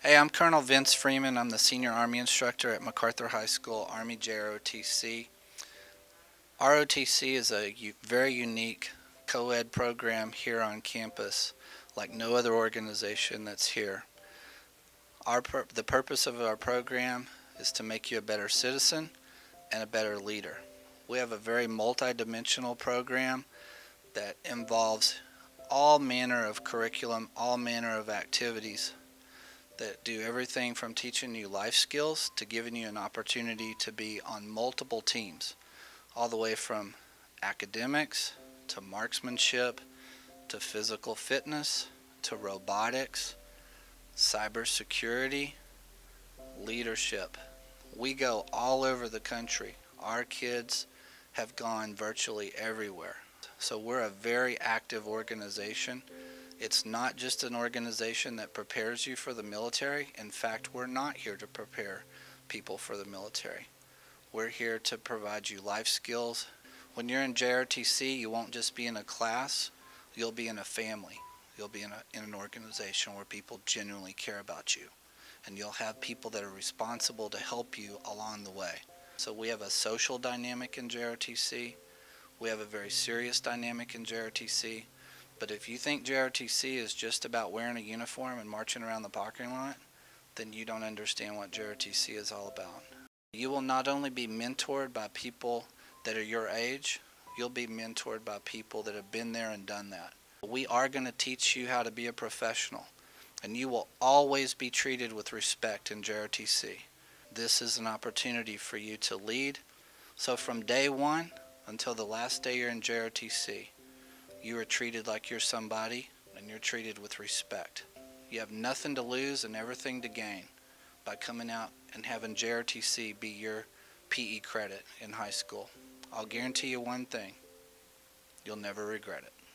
Hey, I'm Colonel Vince Freeman. I'm the senior Army instructor at MacArthur High School, Army JROTC. ROTC is a very unique co-ed program here on campus, like no other organization that's here. The purpose of our program is to make you a better citizen and a better leader. We have a very multidimensional program that involves all manner of curriculum, all manner of activities that do everything from teaching you life skills to giving you an opportunity to be on multiple teams, all the way from academics to marksmanship to physical fitness to robotics, cybersecurity, leadership. We go all over the country. Our kids have gone virtually everywhere. So we're a very active organization. It's not just an organization that prepares you for the military. In fact, we're not here to prepare people for the military. We're here to provide you life skills. When you're in JRTC, you won't just be in a class, you'll be in a family. You'll be in an organization where people genuinely care about you. And you'll have people that are responsible to help you along the way. So we have a social dynamic in JRTC. We have a very serious dynamic in JRTC. But if you think JRTC is just about wearing a uniform and marching around the parking lot, then you don't understand what JRTC is all about. You will not only be mentored by people that are your age, you'll be mentored by people that have been there and done that. We are going to teach you how to be a professional, and you will always be treated with respect in JRTC. This is an opportunity for you to lead. So from day one until the last day you're in JRTC, you are treated like you're somebody, and you're treated with respect. You have nothing to lose and everything to gain by coming out and having JRTC be your PE credit in high school. I'll guarantee you one thing: you'll never regret it.